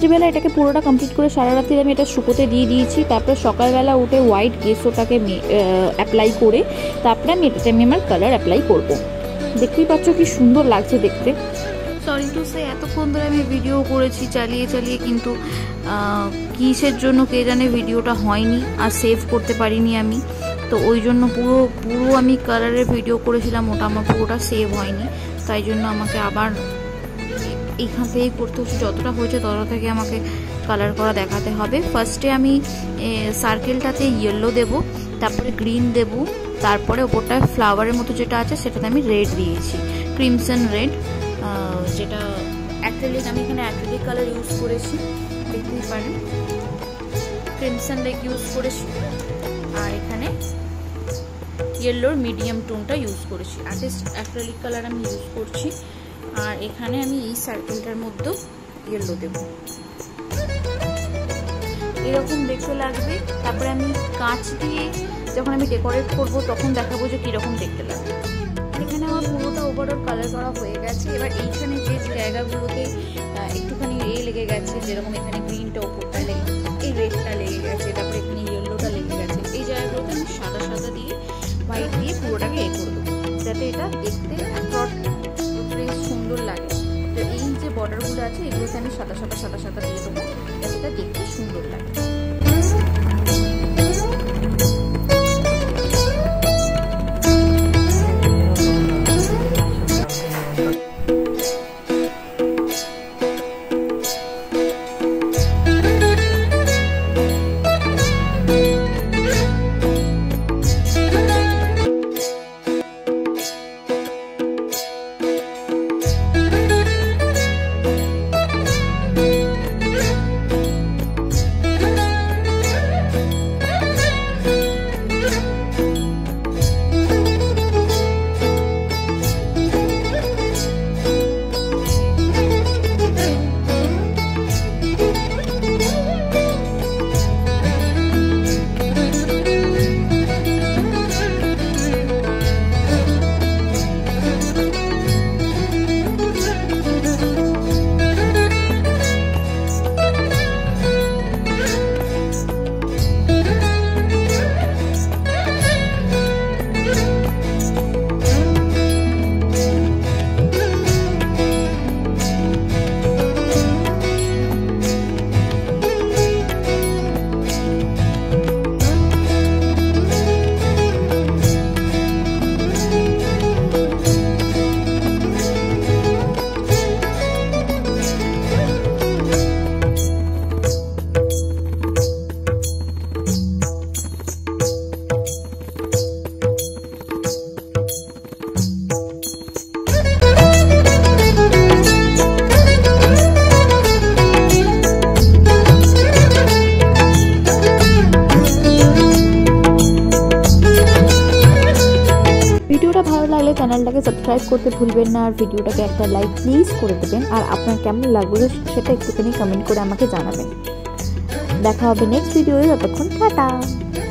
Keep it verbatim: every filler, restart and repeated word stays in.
রাত্রিবেলা এটাকে পুরোটা কমপ্লিট করে সারা রাত্রি আমি এটা শুকোতে দিয়ে দিয়েছি। তারপরে সকালবেলা উঠে হোয়াইট গেসোটাকে অ্যাপ্লাই করে তারপরে আমি এটাতে আমি আমার কালার অ্যাপ্লাই করব। দেখতেই পাচ্ছ কি সুন্দর লাগছে দেখতে। সরি টু সে এতক্ষণ ধরে আমি ভিডিও করেছি চালিয়ে চালিয়ে, কিন্তু কিসের জন্য কে জানে ভিডিওটা হয়নি আর সেভ করতে পারিনি আমি। তো ওই জন্য পুরো পুরো আমি কালারের ভিডিও করেছিলাম, ওটা আমার পুরোটা সেভ হয়নি, তাই জন্য আমাকে আবার এইখান থেকেই করতে হচ্ছে। যতটা হয়েছে ততটা থেকে আমাকে কালার করা দেখাতে হবে। ফার্স্টে আমি সার্কেলটাতে ইয়েলো দেব, তারপরে গ্রিন দেব, তারপরে ওপরটায় ফ্লাওয়ারের মতো যেটা আছে সেটাতে আমি রেড দিয়েছি, ক্রিমসন রেড, যেটা অ্যাক্রিলিক, আমি এখানে অ্যাক্রিলিক কালার ইউজ করেছি, দেখতেই পারেন ক্রিমসন রেড ইউজ করেছি। আর এখানে ইয়েলোর মিডিয়াম টোনটা ইউজ করেছি, আর্টিস্ট অ্যাক্রিলিক কালার আমি ইউজ করছি। আর এখানে আমি এই সার্কেলটার মধ্যেও ইয়েলো দেব, এরকম দেখতে লাগবে। তারপরে আমি কাঁচ দিয়ে যখন আমি ডেকোরেট করব তখন দেখাবো যে কীরকম দেখতে লাগবে। এখানে আমার পুরোটা ওভারঅল কালার করা হয়ে গেছে। এবার এইখানে যে জায়গাগুলোতে একটুখানি এ লেগে গেছে, যেরকম এখানে গ্রিনটা ওপরটা লেগে, এই রেডটা লেগে গেছে, তারপরে এখানে ইয়েলোটা লেগে গেছে, এই জায়গাগুলোতে আমি সাদা সাদা দিয়ে হোয়াইট দিয়ে পুরোটাকে এ করে দেবো, যাতে এটা দেখতে বেশ সুন্দর লাগে। তো এই যে বর্ডারগুলো আছে এগুলোতে আমি সাদা সাদা সাদা সাদা দিয়ে দেবো, যাতে এটা দেখতে সুন্দর লাগে। ভিডিওটা ভালো লাগলে চ্যানেলটাকে সাবস্ক্রাইব করতে ভুলবেন না, আর ভিডিওটাকে একটা লাইক প্লিজ করে দেবেন। আর আপনার কেমন লাগলো সেটা একটুখানি কমেন্ট করে আমাকে জানাবেন। দেখা হবে নেক্সট ভিডিওতে, ততক্ষণ টাটা।